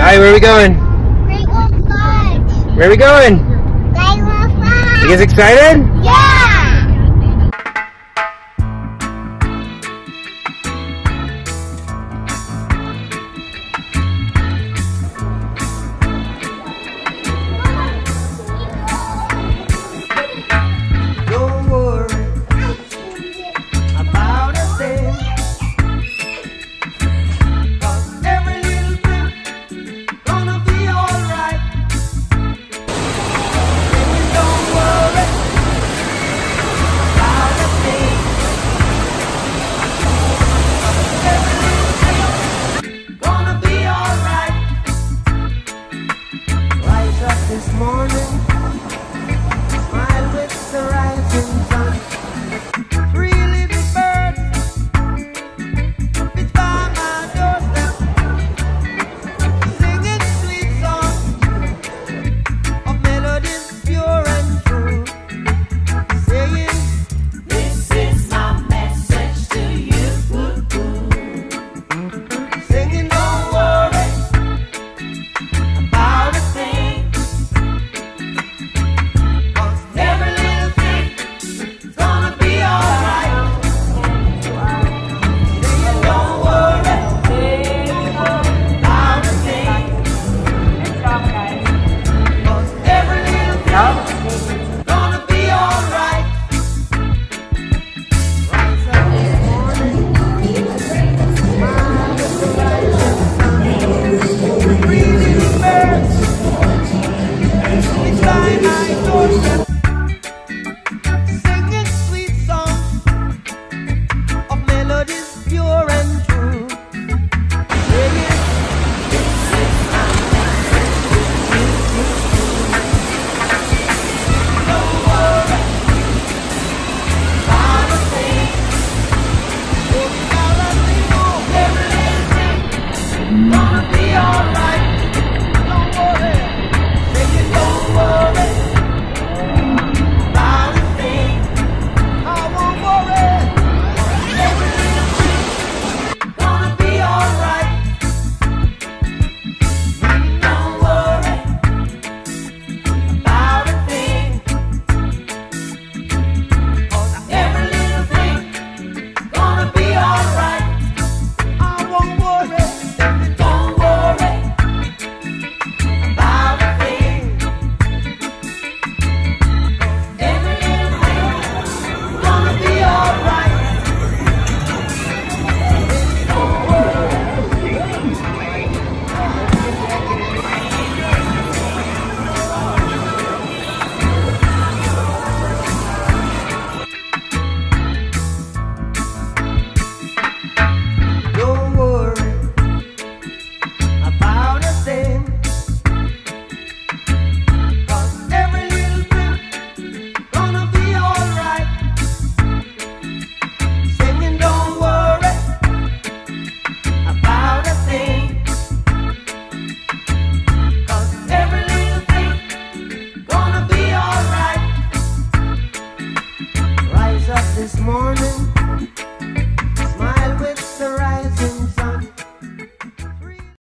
Hi, where are we going? Great Wolf Lodge. Where are we going? Great Wolf Lodge. You guys excited? Yeah! Don't worry about a thing, 'cause every little thing gonna be alright. Don't worry about a thing, 'cause every little thing gonna be alright. Rise up this morning, smile with the rising sun. Three little birds fly by my doorstep, singing sweet songs of melodies pure and true, saying, "This is my message to you." Singing, "Don't worry about a thing, 'cause every little thing is gonna be alright." Singing, "Don't worry about a thing, 'cause every little thing is gonna be alright." Rise up this morning, smile with the rising sun. Three little birds fly my doorstep, singing sweet songs of melodies pure and true, saying, "This is my message to you." Don't worry about a thing, oh, about a thing, oh, every little thing gonna be alright.